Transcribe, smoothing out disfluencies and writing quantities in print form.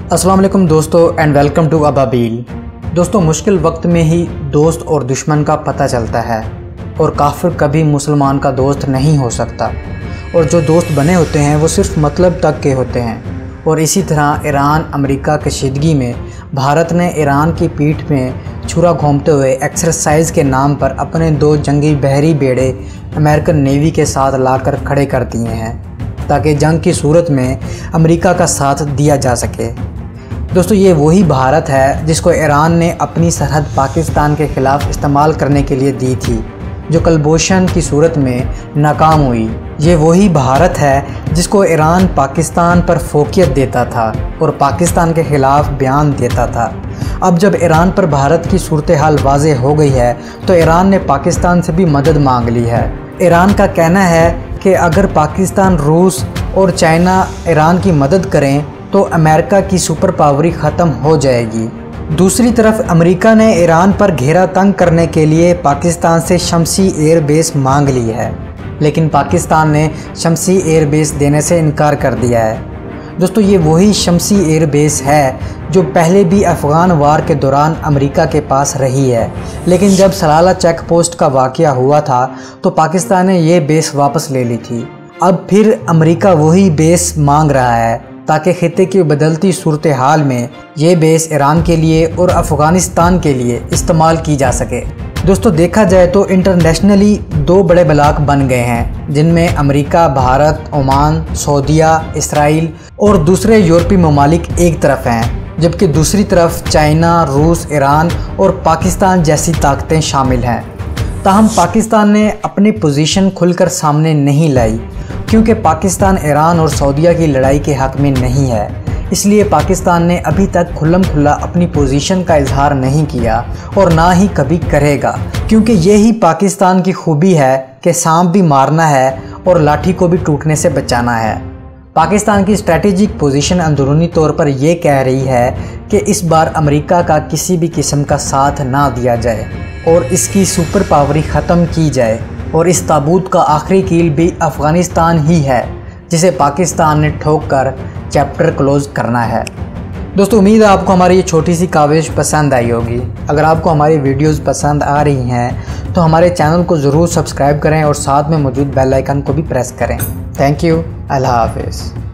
अस्सलाम वालेकुम दोस्तों एंड वेलकम टू अबाबील। दोस्तों, मुश्किल वक्त में ही दोस्त और दुश्मन का पता चलता है और काफिर कभी मुसलमान का दोस्त नहीं हो सकता और जो दोस्त बने होते हैं वो सिर्फ मतलब तक के होते हैं। और इसी तरह ईरान अमेरिका कशीदगी में भारत ने ईरान की पीठ में छुरा घोंपते हुए एक्सरसाइज के नाम पर अपने 2 जंगी बहरी बेड़े अमेरिकन नेवी के साथ लाकर खड़े कर दिए हैं ताकि जंग की सूरत में अमेरिका का साथ दिया जा सके। दोस्तों, ये वही भारत है जिसको ईरान ने अपनी सरहद पाकिस्तान के ख़िलाफ़ इस्तेमाल करने के लिए दी थी, जो कलबोशन की सूरत में नाकाम हुई। ये वही भारत है जिसको ईरान पाकिस्तान पर फोकियत देता था और पाकिस्तान के ख़िलाफ़ बयान देता था। अब जब ईरान पर भारत की सूरत हाल वाज़े हो गई है तो ईरान ने पाकिस्तान से भी मदद मांग ली है। ईरान का कहना है कि अगर पाकिस्तान, रूस और चाइना ईरान की मदद करें तो अमेरिका की सुपर पावरी ख़त्म हो जाएगी। दूसरी तरफ अमेरिका ने ईरान पर घेरा तंग करने के लिए पाकिस्तान से शमसी एयर बेस मांग ली है, लेकिन पाकिस्तान ने शमसी एयर बेस देने से इनकार कर दिया है। दोस्तों, ये वही शमसी एयर बेस है जो पहले भी अफ़गान वार के दौरान अमेरिका के पास रही है, लेकिन जब सलाला चेक पोस्ट का वाक़या हुआ था तो पाकिस्तान ने ये बेस वापस ले ली थी। अब फिर अमेरिका वही बेस मांग रहा है ताकि खित्ते की बदलती सूरत हाल में ये बेस ईरान के लिए और अफ़गानिस्तान के लिए इस्तेमाल की जा सके। दोस्तों, देखा जाए तो इंटरनेशनली 2 बड़े ब्लॉक बन गए हैं जिनमें अमेरिका, भारत, ओमान, सऊदीया, इसराइल और दूसरे यूरोपीय ममालिक एक तरफ हैं, जबकि दूसरी तरफ चाइना, रूस, ईरान और पाकिस्तान जैसी ताकतें शामिल हैं। ताहम पाकिस्तान ने अपनी पोजीशन खुलकर सामने नहीं लाई क्योंकि पाकिस्तान ईरान और सऊदीया की लड़ाई के हक़ में नहीं है। इसलिए पाकिस्तान ने अभी तक खुल्लम खुल्ला अपनी पोजीशन का इजहार नहीं किया और ना ही कभी करेगा, क्योंकि यही पाकिस्तान की खूबी है कि सांप भी मारना है और लाठी को भी टूटने से बचाना है। पाकिस्तान की स्ट्रेटेजिक पोजीशन अंदरूनी तौर पर यह कह रही है कि इस बार अमेरिका का किसी भी किस्म का साथ ना दिया जाए और इसकी सुपर पावरी ख़त्म की जाए, और इस ताबूत का आखिरी कील भी अफ़गानिस्तान ही है जिसे पाकिस्तान ने ठोक कर चैप्टर क्लोज़ करना है। दोस्तों, उम्मीद है आपको हमारी ये छोटी सी काविश पसंद आई होगी। अगर आपको हमारी वीडियोस पसंद आ रही हैं तो हमारे चैनल को ज़रूर सब्सक्राइब करें और साथ में मौजूद बेल आइकन को भी प्रेस करें। Thank you. अल्लाह हाफ़िज़।